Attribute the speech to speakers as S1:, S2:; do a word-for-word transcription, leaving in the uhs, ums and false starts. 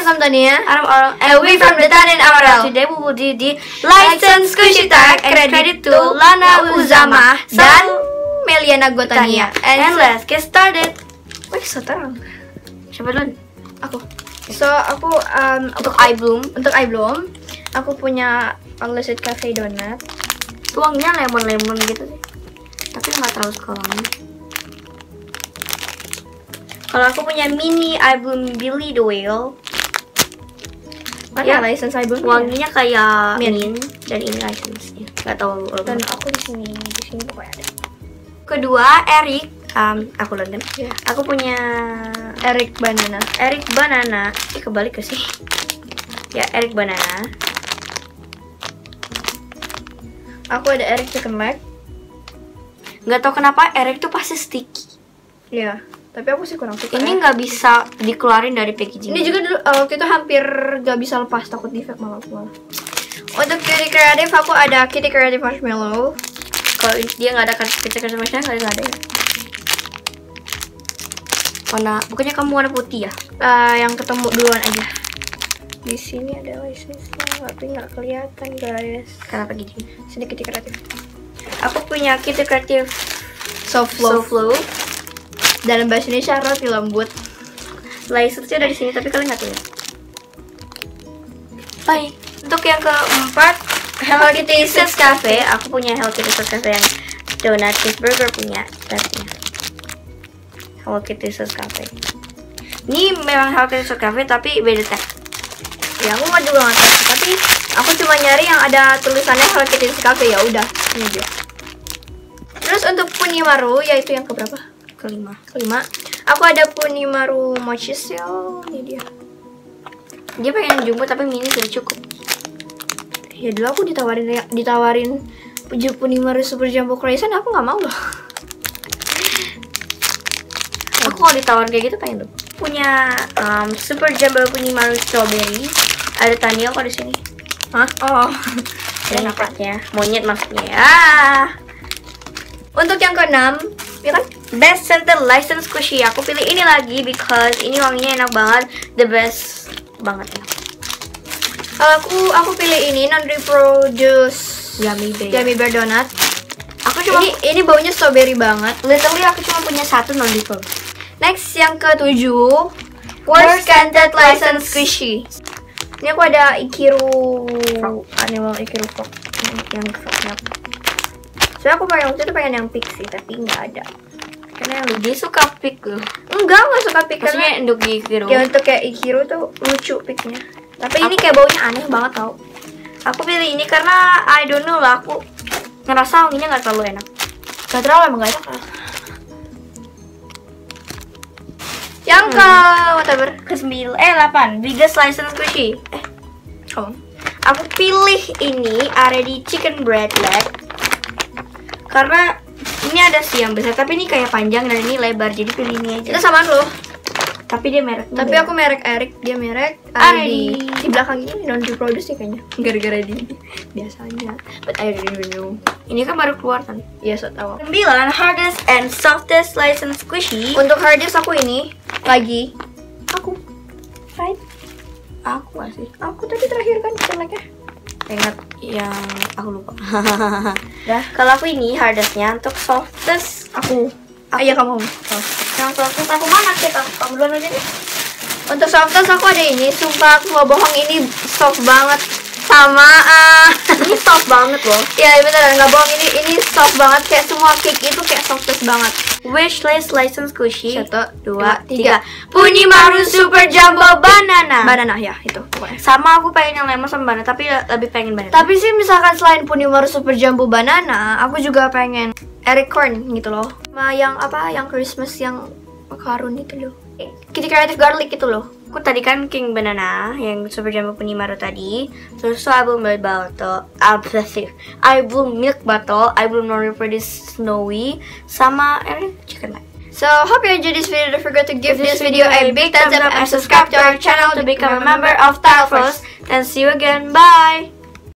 S1: I'm Tania.
S2: I'm Aurel.
S1: And we from the Tan and Aurel.
S2: Today we will do the license squishy tag and credit to Lana Uzama
S1: dan Meliana Gotania.
S2: And let's get started.
S1: Wih, so terang.
S2: Siapa dulu?
S1: Aku. So aku um,
S2: Untuk eye bloom.
S1: untuk eye bloom, aku punya Unlimited Cafe Donut.
S2: Tuangnya lemon-lemon gitu sih. Tapi nggak terlalu suka wangi. Kalau aku punya mini eye bloom Billy the Whale.
S1: Mana
S2: Ya,
S1: license eye bloom?
S2: Wanginya kayak
S1: Mint.
S2: mint dan ini license-nya. Nggak tahu.
S1: Dan aku di sini, di sini pokoknya ada.
S2: Kedua, Eric. Um, aku London.
S1: Yeah.
S2: Aku punya
S1: Eric Banana.
S2: Eric Banana. Eh, kebalik ke sih? Ya, Eric Banana.
S1: Aku ada Eric Chicken Leg.
S2: Nggak tahu kenapa Eric tuh pasti sticky.
S1: Iya, tapi aku sih kurang suka.
S2: Ini
S1: ya.
S2: nggak bisa dikeluarin dari packaging.
S1: Ini juga dulu uh, waktu itu hampir gak bisa lepas, takut defect malah malah. Untuk Kitty Creative aku ada Kitty Creative Marshmallow.
S2: Kalau dia nggak ada kacang-kacang macam nggak ada ya. Warna, bukannya kamu warna putih ya?
S1: Uh, yang ketemu duluan aja. Di sini ada license-nya, tapi nggak kelihatan guys.
S2: Kenapa gini?
S1: Sini Kitty Creative.
S2: Aku punya Kitty Creative
S1: Soft
S2: Soft
S1: Flow.
S2: Flow.
S1: Dalam bahasa Indonesia roti lembut.
S2: License-nya ada di sini tapi kalian nggak tahu ya. Baik. Untuk yang keempat, Hello Kitty Cheese Cafe. Aku punya Hello Kitty Cheese Cafe yang donut cheeseburger punya tabnya. Hello Kitty Cheese Cafe. Ini memang Hello Kitty Cheese Cafe tapi beda tab.
S1: Ya aku nggak juga nggak tahu, tapi aku cuma nyari yang ada tulisannya Hello Kitty Cheese Cafe, ya udah ini dia. Terus untuk Punimaru yaitu yang keberapa?
S2: Kelima.
S1: Kelima. Aku ada Punimaru Mochi Shell. Ini dia.
S2: Dia pengen jumbo tapi mini sudah cukup.
S1: Ya dulu aku ditawarin ditawarin Punimaru Super Jumbo Croissant, aku nggak mau loh.
S2: Aku kalau ditawarin kayak gitu pengen tuh. Punya um, Super Jumbo Punimaru Strawberry. Ada Tania kok di sini.
S1: Hah? Oh.
S2: Dan napaknya monyet maksudnya. Ah.
S1: Untuk yang keenam, ya kan?
S2: Best Center License Squishy. Aku pilih ini lagi because ini wanginya enak banget. The best banget ya.
S1: Aku aku pilih ini non reproduce
S2: Yummy Bear.
S1: Gummy Bear Donut.
S2: Aku cuma
S1: Ini ini baunya strawberry banget.
S2: literally aku cuma punya satu non default.
S1: Next yang ketujuh, Worst Scented License Squishy. Ini aku ada Ikiru Animal Ikiru Frog yang frognya. Soalnya aku pengen waktu itu pengen yang pink sih, tapi nggak ada. Karena yang
S2: Dia suka pick loh.
S1: enggak nggak suka pink
S2: Maksudnya
S1: karena
S2: untuk gitu.
S1: ya untuk kayak Ikiru tuh lucu pinknya. Tapi ini kayak baunya aneh banget tau.
S2: Aku pilih ini karena I don't know lah, aku ngerasa wanginya nggak terlalu enak.
S1: Gak terlalu emang gak enak lah. Yang
S2: Hmm.
S1: ke whatever.
S2: Kesembilan, eh delapan, Biggest License Squishy. Eh,
S1: Kamu.
S2: aku pilih ini Already Chicken Bread Leg karena ini ada sih yang besar, tapi ini kayak panjang dan ini lebar, jadi pilih ini
S1: Itu
S2: aja.
S1: samaan loh.
S2: Tapi dia mereknya
S1: Tapi
S2: beda.
S1: aku merek Eric, dia merek
S2: Ari.
S1: Ari. Di belakang ini non reproduce sih kayaknya. Gara-gara di biasanya. But I don't even know.
S2: Ini kan baru keluar kan.
S1: Iya, so tau.
S2: Sembilan, Hardest and Softest License Squishy.
S1: Untuk hardest aku ini lagi aku. Right?
S2: Aku nggak sih.
S1: Aku tadi terakhir kan jeleknya.
S2: Ingat yang aku lupa.
S1: Dah,
S2: Kalau aku ini hardestnya untuk softest.
S1: aku.
S2: Aku-
S1: Ayo kamu.
S2: Oh, yang softest aku mana sih? Kamu, kamu duluan aja deh.
S1: Untuk softest aku ada ini. Sumpah aku nggak bohong, ini soft banget. Sama ah.
S2: Ini soft banget loh.
S1: Ya beneran nggak bohong, ini ini soft banget, kayak semua cake itu kayak softest banget.
S2: Wishlist License Squishy.
S1: Satu,
S2: dua,
S1: dua,
S2: tiga.
S1: tiga.
S2: Punimaru Super Jumbo Banana.
S1: Banana ya itu pokoknya.
S2: Sama aku pengen yang lemon sama banana, tapi lebih pengen banana.
S1: Tapi sih misalkan selain Punimaru Super Jumbo Banana, aku juga pengen Eric Corn gitu loh. Sama yang apa, yang Christmas yang macaron itu loh. Kitty Creative Garlic itu loh.
S2: Aku tadi kan King Banana yang Super Jumbo Punimaru tadi. Terus so I Bloom Milk Bottle, obsessive. I Bloom Milk Bottle, I Bloom Non Reproduced Snowy, sama Eric Chicken Leg.
S1: So hope you enjoyed this video. Don't forget to give this video a big thumbs up and subscribe to our channel to become a member of Tile Frost.
S2: And see you again. Bye.